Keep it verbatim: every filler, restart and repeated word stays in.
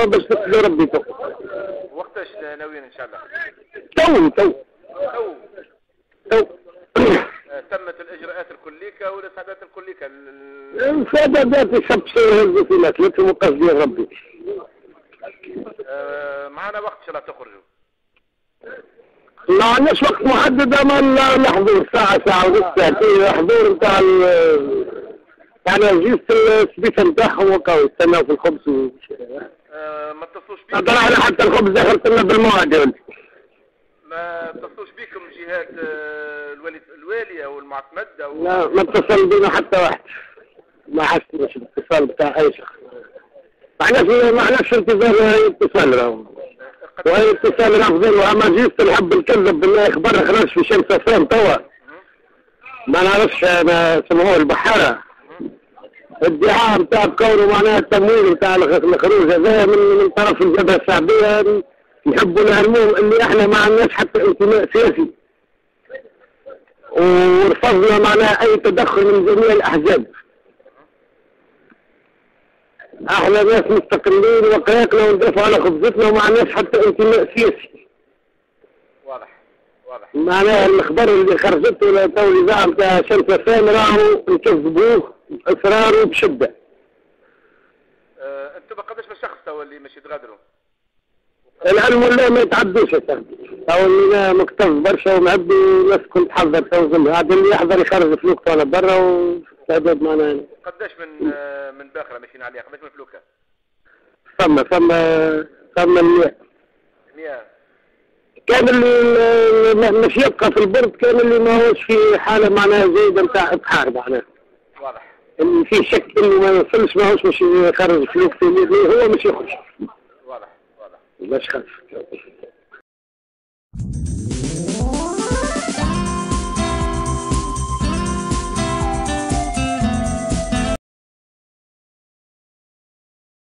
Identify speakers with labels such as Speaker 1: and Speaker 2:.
Speaker 1: توا باش تقضي ربي تو.
Speaker 2: وقتاش ناويين ان شاء الله؟
Speaker 1: تو تو
Speaker 2: تو
Speaker 1: تو
Speaker 2: تمت الاجراءات الكليكه والاستعدادات الكليكه.
Speaker 1: الاستعدادات يسب سير في ثلاثة وقصدي ربي.
Speaker 2: آه معنا وقت ان شاء الله تخرجوا.
Speaker 1: ما عندناش وقت محدد، اما الحضور ساعة ساعة ونص ساعتين الحضور نتاع يعني جيست السبيسة نتاعهم وكاو يستناو في الخبز و
Speaker 2: آه ما اتصلوش بيكم؟
Speaker 1: طلعنا حتى الخبز دخلت لنا بالموعد يا ولدي.
Speaker 2: ما اتصلوش بيكم جهات الوالي الوالي او المعتمد او؟
Speaker 1: لا ما اتصل بينا حتى واحد، ما حسناش الاتصال بتاع اي شخص. ما عندناش ما عندناش انتظار اي اتصال راهو، واي اتصال رافضين. واما جيت نحب نكذب بالله اخبار خلاص في شمس صفان توا ما نعرفش انا سموه البحاره ادعاء نتاع كونه معناها التمويل نتاع الخروج هذا من من طرف الجبهه الشعبيه. نحبوا نعلموهم اللي احنا ما عندناش حتى انتماء سياسي، ورفضنا معناها اي تدخل من جميع الاحزاب. احنا ناس مستقلين وقياقنا وندافعوا على خبزتنا وما عندناش حتى انتماء سياسي.
Speaker 2: واضح واضح.
Speaker 1: معناها الاخبار اللي خرجته تو الاذاعه نتاع شمس صفان راهو نكذبوه باصرار وبشده.
Speaker 2: أه انتم قداش من شخص تو اللي مش يتغادروا؟
Speaker 1: العلم والله ما يتعدوش يا صاحبي، تو اللي مكتف برشا ومعبي الناس كنت تحضر تو زلمه، هذا اللي يحضر يخرج فلوكته على برا واستعداد معنا.
Speaker 2: قداش من آه من باخره ماشيين عليها؟ قداش من فلوكه؟
Speaker 1: ثم ثم ثم المئة.
Speaker 2: مئة.
Speaker 1: كان اللي مش يبقى في البرد، كان اللي ما هوش في حاله معناها جيده نتاع ابحار معناها.
Speaker 2: واضح.
Speaker 1: اللي فيه شك اللي ما يوصلش ما هوش مش يخرج فلوكته، هو مش يخرج.
Speaker 2: واضح واضح.
Speaker 1: باش خاف.